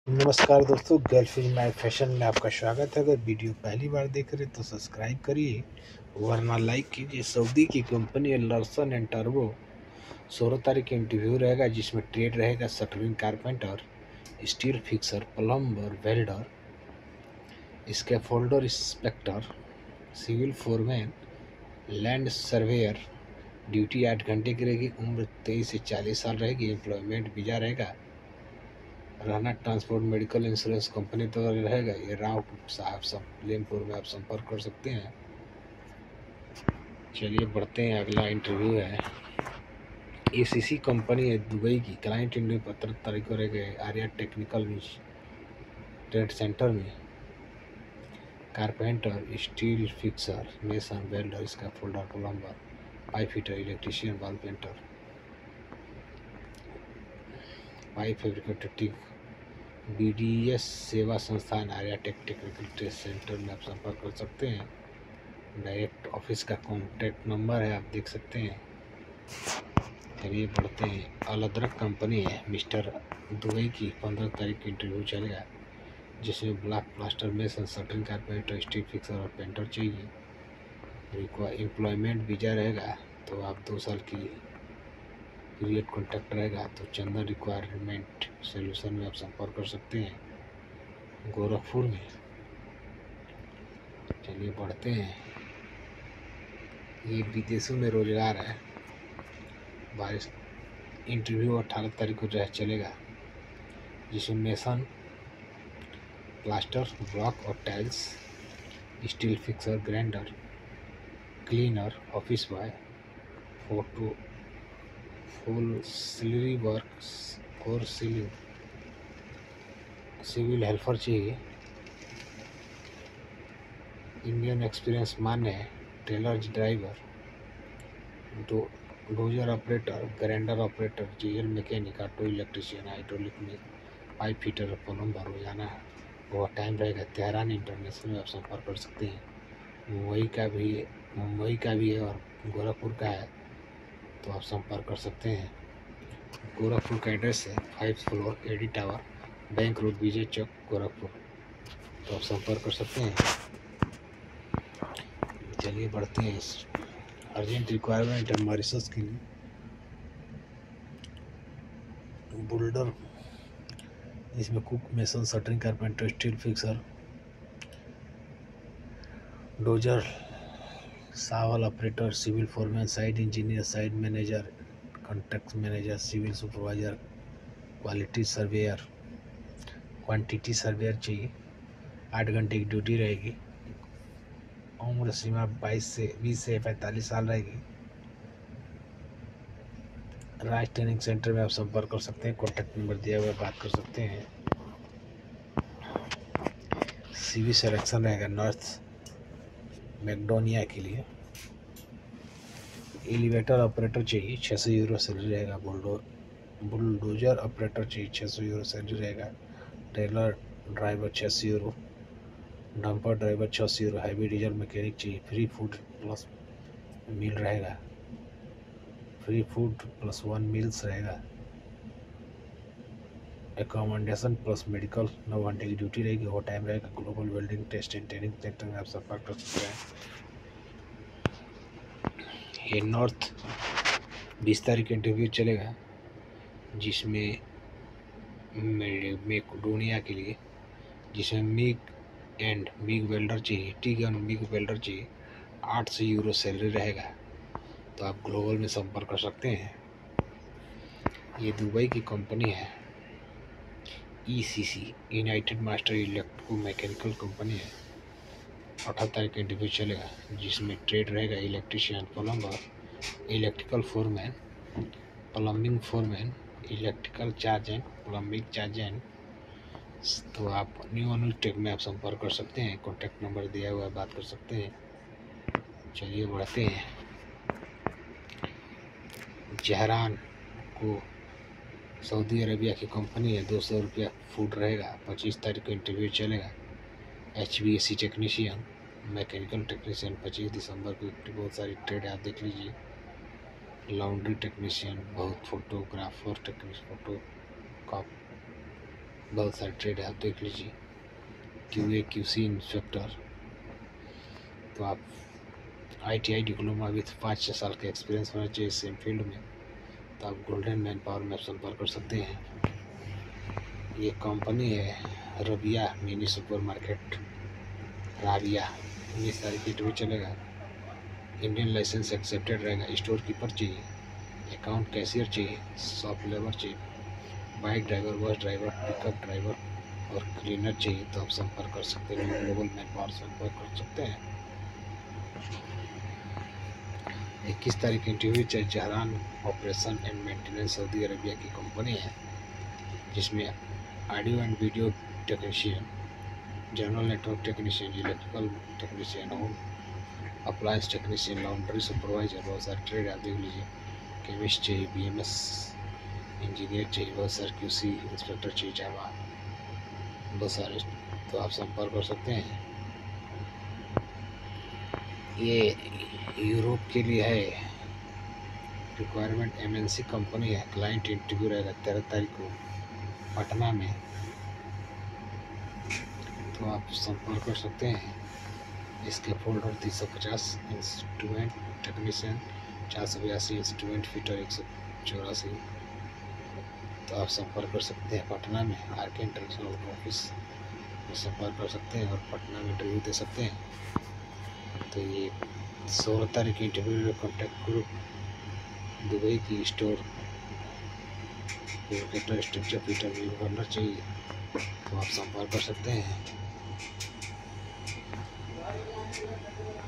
नमस्कार दोस्तों, gulf is my fashion में आपका स्वागत है। अगर वीडियो पहली बार देख रहे हैं तो सब्सक्राइब करिए वरना लाइक कीजिए। सऊदी की कंपनी है लार्सन एंड टर्बो। 16 तारीख का इंटरव्यू रहेगा जिसमें ट्रेड रहेगा shuttering carpenter, steel fixer, plumber, welder, scaffolder, inspector, civil foreman, land surveyor. Duty 8 घंटे की रहेगी। उम्र 23 से 40 साल रहेगी। एम्प्लॉयमेंट वीजा रहेगा। रहना ट्रांसपोर्ट मेडिकल इंश्योरेंस कंपनी तो रहेगा। ये राव साहब सलेमपुर में आप संपर्क कर सकते हैं। चलिए बढ़ते हैं, अगला इंटरव्यू है। एसीसी कंपनी है दुबई की। क्लाइंट इंटरव्यू 17 तारीख को रहेगा आर्या टेक्निकल ट्रेड सेंटर में। Carpenter, steel fixer, mason, welder, scaffolder, plumber, pipe fitter, electrician, wall painter, pipe fabricator, BDS सेवा संस्थान आर्या टेक्निकल ट्रेड सेंटर में आप संपर्क कर सकते हैं। डायरेक्ट ऑफिस का कॉन्टैक्ट नंबर है, आप देख सकते हैं। चलिए बढ़ते हैं। अल अदरक कंपनी है मिस्टर दुबई की। 15 तारीख की इंटरव्यू चलेगा जिसमें block plaster, mason, shuttering carpenter, steel fixer और पेंटर चाहिए। एम्प्लॉयमेंट वीजा रहेगा तो आप 2 साल की पीरियड कॉन्ट्रैक्ट रहेगा। तो चंदन रिक्वायरमेंट सोल्यूशन में आप संपर्क कर सकते हैं गोरखपुर में। चलिए बढ़ते हैं। ये विदेशों में रोजगार है। बारिश इंटरव्यू 18 तारीख को जो है चलेगा जिसमें मेसन, प्लास्टर, ब्लॉक और tiles, steel fixer, grinder, cleaner, office boy, photo full salary work और सिविल हेल्पर चाहिए। इंडियन एक्सपीरियंस मान्य है। Tailor, driver, dozer operator, grinder operator, GL mechanic, auto electrician, hydraulic में पाइप फिटर, प्लम्बर। रोजाना वो time रहेगा। Tehran international में आप संपर्क कर सकते हैं। मुंबई का भी है और गोरखपुर का है तो आप संपर्क कर सकते हैं। गोरखपुर का एड्रेस है 5th floor, AD tower, bank road, Vijay Chowk, Gorakhpur. तो आप संपर्क कर सकते हैं। चलिए बढ़ते हैं। अर्जेंट रिक्वायरमेंट है मॉरिशस के लिए। बुल्डर, इसमें cook, mason, shuttering carpenter, steel fixer, dozer, shovel operator, civil foreman, site engineer, site manager, contract manager, civil supervisor, quality surveyor, quantity surveyor चाहिए। 8 घंटे की ड्यूटी रहेगी। उम्र सीमा 20 से 45 साल रहेगी। राज ट्रेनिंग सेंटर में आप संपर्क कर सकते हैं। कॉन्टैक्ट नंबर दिया हुआ है, बात कर सकते हैं। CV सिलेक्शन रहेगा नॉर्थ मैकडोनिया के लिए। एलिवेटर ऑपरेटर चाहिए, 600 यूरो सैलरी रहेगा। बुलडोजर ऑपरेटर चाहिए, 600 यूरो सैलरी रहेगा। Trailer driver 600 euro, dumper driver 600 euro, heavy diesel mechanic चाहिए। फ्री फूड प्लस मील रहेगा। फ्री फूड प्लस 1 मील्स रहेगा। Accommodation plus medical. 9 घंटे की ड्यूटी रहेगी। वो टाइम रहेगा। Global welding test and training centre में आप संपर्क कर सकते हैं। ये नॉर्थ 20 तारीख का इंटरव्यू चलेगा जिसमें मैकडोनिया के लिए, जिसमें मिग वेल्डर चाहिए। टीग एंड मिग वेल्डर चाहिए। 800 यूरो सैलरी रहेगा। तो आप ग्लोबल में संपर्क कर सकते हैं। ये दुबई की कंपनी है ECC, united master electro mechanical company है। 18 तारीख का इंटरव्यू चलेगा जिसमें ट्रेड रहेगा electrician, plumber, electrical foreman, plumbing foreman, electrical chargehand, plumbing chargehand. तो आप न्यू अनुटेक में आप संपर्क कर सकते हैं। कॉन्टैक्ट नंबर दिया हुआ है, बात कर सकते हैं। चलिए बढ़ते हैं। जहरान को सऊदी अरेबिया की कंपनी है। 200 रुपया फूड रहेगा। 25 तारीख को इंटरव्यू चलेगा। HVAC टेक्नीशियन, मैकेनिकल टेक्नीशियन 25 दिसंबर को। बहुत सारी ट्रेड आप देख लीजिए। लॉन्ड्री टेक्नीशियन, बहुत फोटोग्राफर टेक्नीशियन, फोटो बहुत सारे ट्रेड है, आप देख लीजिए। QA QC इंस्पेक्टर, तो आप ITI डिप्लोमा विथ 5-6 साल का एक्सपीरियंस होना चाहिए सेम फील्ड में, तो आप गोल्डन मैन पावर में संपर्क कर सकते हैं। ये कंपनी है Rabia mini super market, Rabia, 19 तारीख की इंटरव्यू चलेगा। इंडियन लाइसेंस एक्सेप्टेड रहेगा। स्टोर कीपर चाहिए, अकाउंट कैशियर चाहिए, शॉप लेबर चाहिए, bike driver, bus driver, pickup driver और क्लीनर चाहिए, तो आप संपर्क कर सकते हैं। ग्लोबल मैन पावर संपर्क कर सकते हैं। 21 तारीख की interview Zahran operation and maintenance Saudi Arabia की कंपनी है, जिसमें audio and video technician, general network technician, electrical technician, home appliance technician, laundry supervisor, बहुत सारे ट्रेड आप देख लीजिए। केमिस्ट चाहिए, BMS इंजीनियर चाहिए, बहुत सारे QC इंस्पेक्टर चाहिए, जावा, बहुत सारे, तो आप संपर्क कर सकते हैं। ये यूरोप के लिए है रिक्वायरमेंट, MNC कंपनी है। क्लाइंट इंटरव्यू रहेगा 13 तारीख को पटना में, तो आप संपर्क कर सकते हैं। इसके folder 350 instrument technician, 482 instrument fitter, 184, तो आप संपर्क कर सकते हैं। पटना में RK इंटरनेशनल ऑफिस में संपर्क कर सकते हैं और पटना में इंटरव्यू दे सकते हैं। तो ये 16 तारीख की इंटरव्यू कॉन्टैक्ट ग्रुप दुबई की स्टोर स्ट्रक्चर फिटर भी करना चाहिए, तो आप संपर्क कर सकते हैं।